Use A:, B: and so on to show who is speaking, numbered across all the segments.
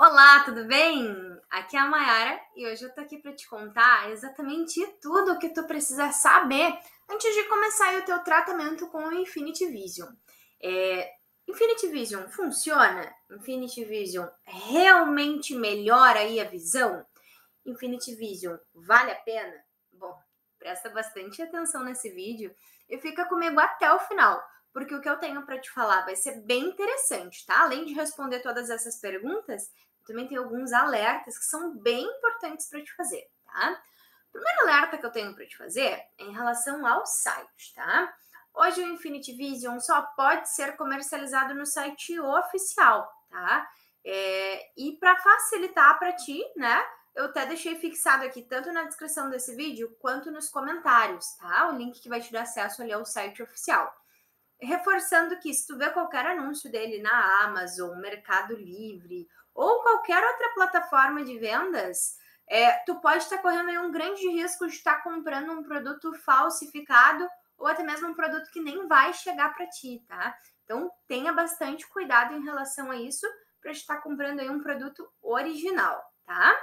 A: Olá, tudo bem? Aqui é a Mayara e hoje eu tô aqui para te contar exatamente tudo o que tu precisa saber antes de começar aí o teu tratamento com o Infinity Vision. Infinity Vision funciona? Infinity Vision realmente melhora aí a visão? Infinity Vision vale a pena? Bom, presta bastante atenção nesse vídeo e fica comigo até o final, porque o que eu tenho para te falar vai ser bem interessante, tá? Além de responder todas essas perguntas, também tem alguns alertas que são bem importantes para te fazer, tá? O primeiro alerta que eu tenho para te fazer é em relação ao site, tá? Hoje o Infinity Vision só pode ser comercializado no site oficial, tá? E para facilitar para ti, né? Eu até deixei fixado aqui, tanto na descrição desse vídeo, quanto nos comentários, tá? O link que vai te dar acesso ali ao site oficial. Reforçando que se tu vê qualquer anúncio dele na Amazon, Mercado Livre ou qualquer outra plataforma de vendas, tu pode estar correndo aí um grande risco de estar comprando um produto falsificado ou até mesmo um produto que nem vai chegar para ti, tá? Então, tenha bastante cuidado em relação a isso para estar comprando aí um produto original, tá?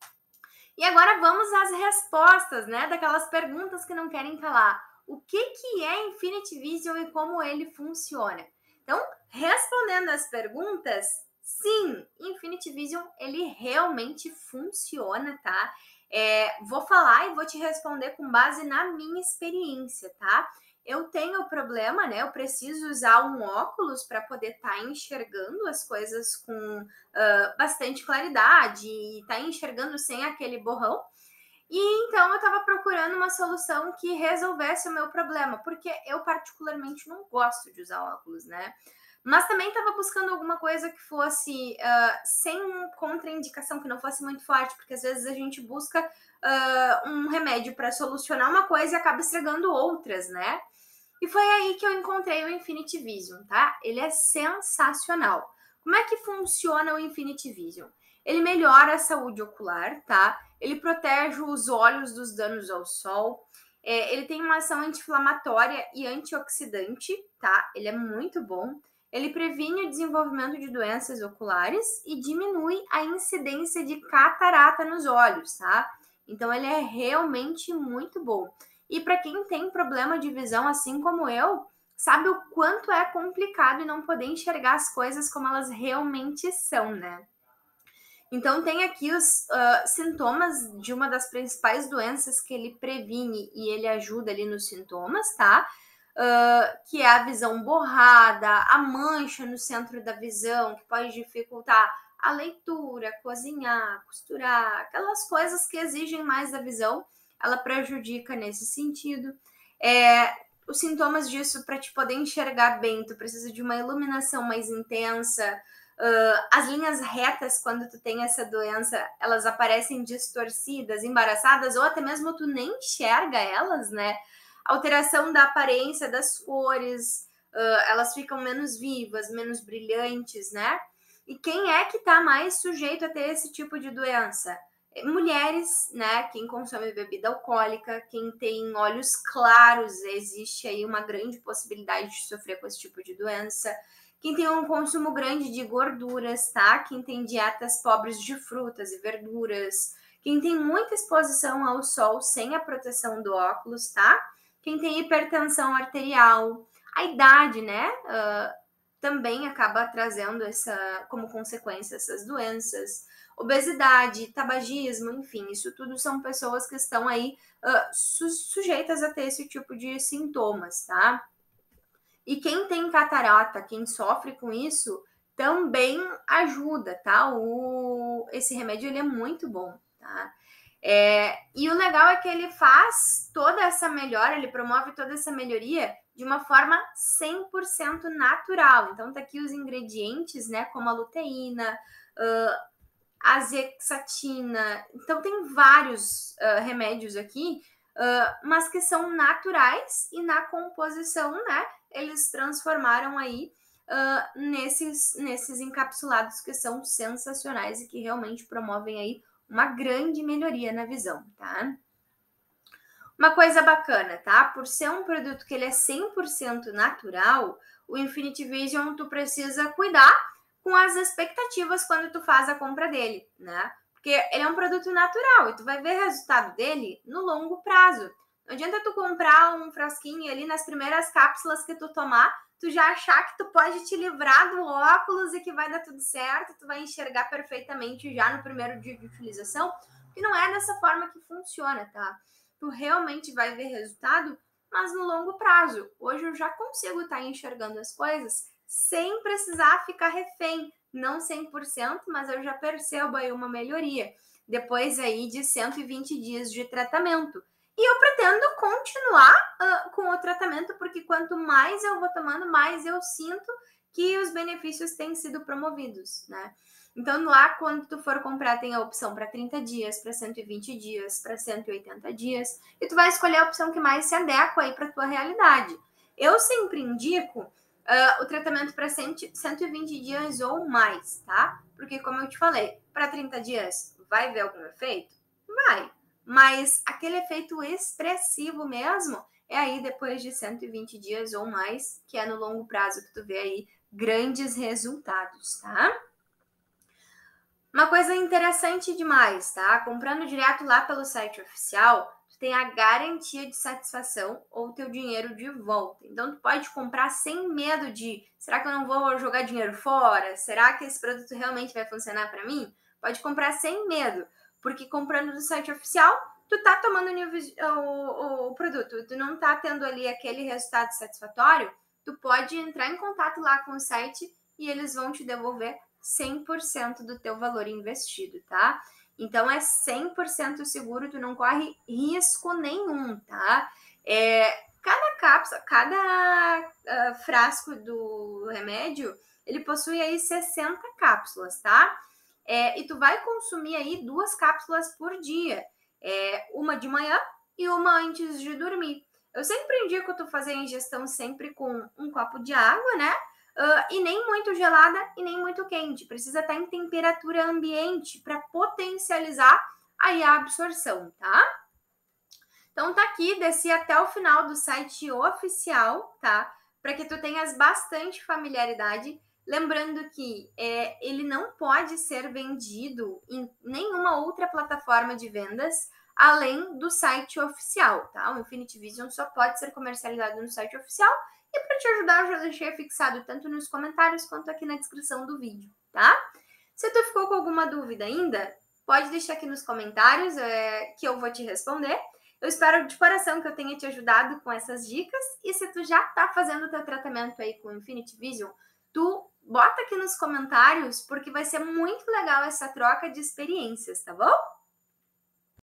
A: E agora vamos às respostas, né? Daquelas perguntas que não querem calar. O que é Infinity Vision e como ele funciona? Então, respondendo as perguntas, sim, Infinity Vision ele realmente funciona, tá? Vou falar e vou te responder com base na minha experiência, tá? Eu tenho problema, né? Eu preciso usar um óculos para poder estar enxergando as coisas com bastante claridade e estar enxergando sem aquele borrão. E então eu estava procurando uma solução que resolvesse o meu problema, porque eu particularmente não gosto de usar óculos, né? Mas também estava buscando alguma coisa que fosse sem contraindicação, que não fosse muito forte, porque às vezes a gente busca um remédio para solucionar uma coisa e acaba estragando outras, né? E foi aí que eu encontrei o Infinity Vision, tá? Ele é sensacional. Como é que funciona o Infinity Vision? Ele melhora a saúde ocular, tá? Ele protege os olhos dos danos ao sol. Ele tem uma ação anti-inflamatória e antioxidante, tá? Ele é muito bom. Ele previne o desenvolvimento de doenças oculares e diminui a incidência de catarata nos olhos, tá? Então, ele é realmente muito bom. E para quem tem problema de visão, assim como eu, sabe o quanto é complicado não poder enxergar as coisas como elas realmente são, né? Então, tem aqui os sintomas de uma das principais doenças que ele previne e ele ajuda ali nos sintomas, tá? Que é a visão borrada, a mancha no centro da visão, que pode dificultar a leitura, cozinhar, costurar, aquelas coisas que exigem mais da visão, ela prejudica nesse sentido. Os sintomas disso, para te poder enxergar bem, tu precisa de uma iluminação mais intensa. As linhas retas, quando tu tem essa doença, elas aparecem distorcidas, embaraçadas, ou até mesmo tu nem enxerga elas, né? Alteração da aparência das cores, elas ficam menos vivas, menos brilhantes, né? E quem é que tá mais sujeito a ter esse tipo de doença? Mulheres, né? Quem consome bebida alcoólica, quem tem olhos claros, existe aí uma grande possibilidade de sofrer com esse tipo de doença. Quem tem um consumo grande de gorduras, tá? Quem tem dietas pobres de frutas e verduras. Quem tem muita exposição ao sol sem a proteção do óculos, tá? Quem tem hipertensão arterial. A idade, né? Também acaba trazendo como consequência essas doenças. Obesidade, tabagismo, enfim, isso tudo são pessoas que estão aí sujeitas a ter esse tipo de sintomas, tá? E quem tem catarata, quem sofre com isso, também ajuda, tá? Esse remédio ele é muito bom, tá? E o legal é que ele faz toda essa melhora, ele promove toda essa melhoria de uma forma 100% natural. Então, tá aqui os ingredientes, né? Como a luteína, a zeaxantina. Então, tem vários remédios aqui, mas que são naturais e na composição, né? Eles transformaram aí nesses encapsulados que são sensacionais e que realmente promovem aí uma grande melhoria na visão, tá? Uma coisa bacana, tá? Por ser um produto que ele é 100% natural, o Infinity Vision tu precisa cuidar com as expectativas quando tu faz a compra dele, né? Porque ele é um produto natural e tu vai ver resultado dele no longo prazo. Não adianta tu comprar um frasquinho ali nas primeiras cápsulas que tu tomar, tu já achar que tu pode te livrar do óculos e que vai dar tudo certo, tu vai enxergar perfeitamente já no primeiro dia de utilização, que não é dessa forma que funciona, tá? Tu realmente vai ver resultado, mas no longo prazo. Hoje eu já consigo estar enxergando as coisas sem precisar ficar refém, não 100%, mas eu já percebo aí uma melhoria, depois aí de 120 dias de tratamento. E eu pretendo continuar com o tratamento, porque quanto mais eu vou tomando, mais eu sinto que os benefícios têm sido promovidos, né? Então, lá, quando tu for comprar, tem a opção para 30 dias, para 120 dias, para 180 dias, e tu vai escolher a opção que mais se adequa aí para tua realidade. Eu sempre indico o tratamento para 120 dias ou mais, tá? Porque, como eu te falei, para 30 dias vai ver algum efeito? Vai. Mas aquele efeito expressivo mesmo é aí depois de 120 dias ou mais, que é no longo prazo que tu vê aí grandes resultados, tá? Uma coisa interessante demais, tá? Comprando direto lá pelo site oficial, tu tem a garantia de satisfação ou teu dinheiro de volta. Então, tu pode comprar sem medo de, será que eu não vou jogar dinheiro fora? Será que esse produto realmente vai funcionar para mim? Pode comprar sem medo, porque comprando do site oficial, tu tá tomando o produto, tu não tá tendo ali aquele resultado satisfatório, tu pode entrar em contato lá com o site e eles vão te devolver 100% do teu valor investido, tá? Então, é 100% seguro, tu não corre risco nenhum, tá? Cada cápsula, cada frasco do remédio, ele possui aí 60 cápsulas, tá? E tu vai consumir aí 2 cápsulas por dia. Uma de manhã e uma antes de dormir. Eu sempre indico tu fazer a ingestão sempre com um copo de água, né? E nem muito gelada e nem muito quente. Precisa estar em temperatura ambiente para potencializar aí a absorção, tá? Então tá aqui, desci até o final do site oficial, tá? Para que tu tenhas bastante familiaridade. Lembrando que ele não pode ser vendido em nenhuma outra plataforma de vendas além do site oficial, tá? O Infinity Vision só pode ser comercializado no site oficial. E para te ajudar, eu já deixei fixado tanto nos comentários quanto aqui na descrição do vídeo, tá? Se tu ficou com alguma dúvida ainda, pode deixar aqui nos comentários que eu vou te responder. Eu espero de coração que eu tenha te ajudado com essas dicas. E se tu já tá fazendo o teu tratamento aí com o Infinity Vision, tu bota aqui nos comentários, porque vai ser muito legal essa troca de experiências, tá bom?